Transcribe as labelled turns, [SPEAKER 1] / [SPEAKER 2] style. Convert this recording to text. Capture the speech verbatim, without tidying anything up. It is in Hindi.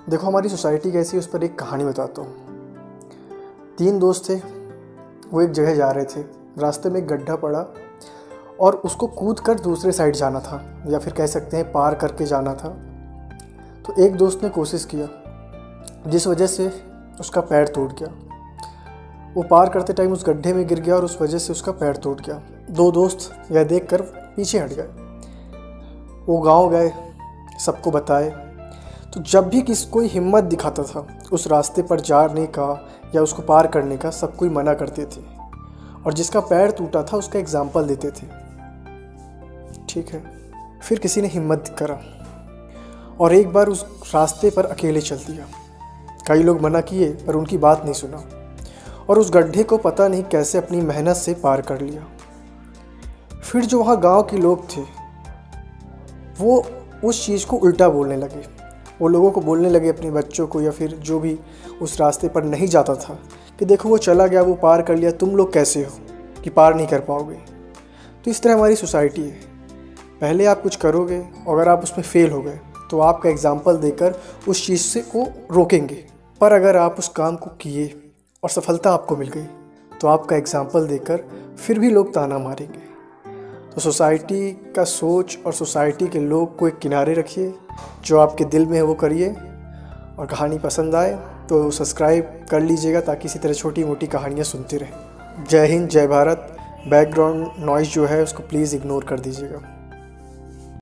[SPEAKER 1] देखो हमारी सोसाइटी कैसी है उस पर एक कहानी बताता हूँ। तीन दोस्त थे, वो एक जगह जा रहे थे। रास्ते में एक गड्ढा पड़ा और उसको कूद कर दूसरे साइड जाना था, या फिर कह सकते हैं पार करके जाना था। तो एक दोस्त ने कोशिश किया, जिस वजह से उसका पैर टूट गया। वो पार करते टाइम उस गड्ढे में गिर गया और उस वजह से उसका पैर टूट गया। दो दोस्त यह देखकर पीछे हट गए। वो गांव गए, सबको बताए। तो जब भी किसी कोई हिम्मत दिखाता था उस रास्ते पर जाने का या उसको पार करने का, सब कोई मना करते थे और जिसका पैर टूटा था उसका एग्जाम्पल देते थे। ठीक है, फिर किसी ने हिम्मत करा और एक बार उस रास्ते पर अकेले चल दिया। कई लोग मना किए पर उनकी बात नहीं सुना और उस गड्ढे को पता नहीं कैसे अपनी मेहनत से पार कर लिया। फिर जो वहाँ गांव के लोग थे वो उस चीज़ को उल्टा बोलने लगे। वो लोगों को बोलने लगे, अपने बच्चों को या फिर जो भी उस रास्ते पर नहीं जाता था, कि देखो वो चला गया, वो पार कर लिया, तुम लोग कैसे हो कि पार नहीं कर पाओगे। तो इस तरह हमारी सोसाइटी है। पहले आप कुछ करोगे, अगर आप उसमें फेल हो गए तो आपका एग्जाम्पल देकर उस चीज़ से को रोकेंगे। पर अगर आप उस काम को किए और सफलता आपको मिल गई तो आपका एग्जाम्पल देकर फिर भी लोग ताना मारेंगे। तो सोसाइटी का सोच और सोसाइटी के लोग को एक किनारे रखिए, जो आपके दिल में है वो करिए। और कहानी पसंद आए तो सब्सक्राइब कर लीजिएगा ताकि इसी तरह छोटी मोटी कहानियाँ सुनते रहें। जय हिंद, जय भारत। बैकग्राउंड नॉइज़ जो है उसको प्लीज़ इग्नोर कर दीजिएगा।